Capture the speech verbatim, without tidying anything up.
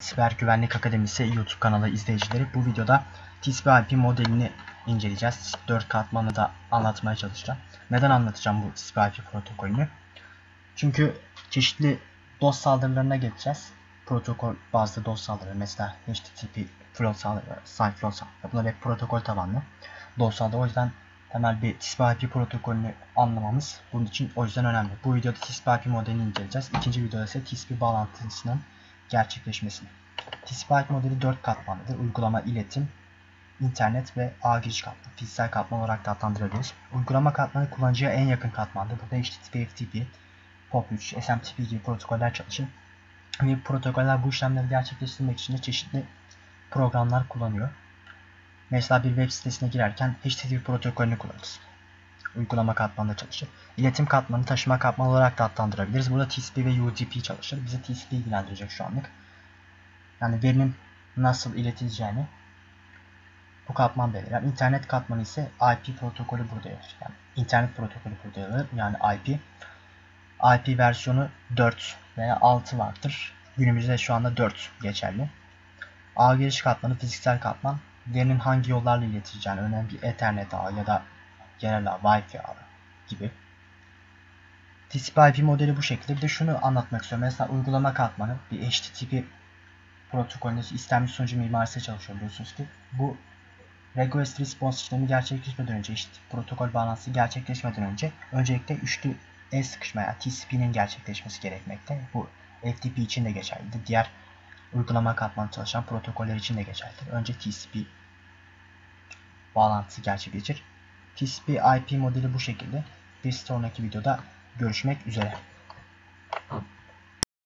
Siber Güvenlik Akademisi YouTube kanalı izleyicileri, bu videoda T C P/I P modelini inceleyeceğiz. dört katmanı da anlatmaya çalışacağım. Neden anlatacağım bu T C P/I P protokolünü? Çünkü çeşitli DOS saldırılarına geçeceğiz. Protokol bazlı DOS saldırıları, mesela H T T P flow saldırıları, site flow saldırıları. Bunlar hep protokol tabanlı DOS saldırıları. O yüzden temel bir T C P/I P protokolünü anlamamız bunun için o yüzden önemli. Bu videoda T C P/I P modelini inceleyeceğiz. İkinci videoda ise T C P bağlantısının gerçekleşmesini. T C P/I P modeli dört katmanlıdır. Uygulama, iletim, internet ve ağ giriş katmanı. Fiziksel katman olarak da adlandırabiliriz. Uygulama katmanı kullanıcıya en yakın katmandır. Burada H T T P, F T P, P O P üç, S M T P gibi protokoller çalışır. Ve protokoller bu işlemleri gerçekleştirmek için de çeşitli programlar kullanıyor. Mesela bir web sitesine girerken H T T P protokolünü kullanırız. Uygulama katmanında çalışır. İletim katmanı taşıma katmanı olarak da adlandırabiliriz. Burada T C P ve U D P çalışır. Bizi T C P ilgilendirecek şu anlık. Yani verinin nasıl iletileceğini bu katman belirler. İnternet katmanı ise I P protokolü burada yer alır. Yani internet protokolü burada yer alır. Yani I P. I P versiyonu dört veya altı vardır. Günümüzde şu anda dört geçerli. Ağ giriş katmanı fiziksel katman. Verinin hangi yollarla iletileceğini, örneğin bir Ethernet ağı ya da genel ağ, Wi-Fi ağı gibi. T C P/I P modeli bu şekilde. Bir de şunu anlatmak istiyorum. Mesela uygulama katmanı bir H T T P protokolünde istemli sunucu mimarisi çalışıyor, biliyorsunuz ki. Bu request response işlemi gerçekleşmeden önce, işte protokol bağlantısı gerçekleşmeden önce öncelikle üçlü el sıkışma, yani T C P'nin gerçekleşmesi gerekmekte. Bu F T P için de geçerlidir. Diğer uygulama katmanı çalışan protokoller için de geçerlidir. Önce T C P bağlantısı gerçekleşir. T C P/I P modeli bu şekilde. Bir sonraki videoda görüşmek üzere.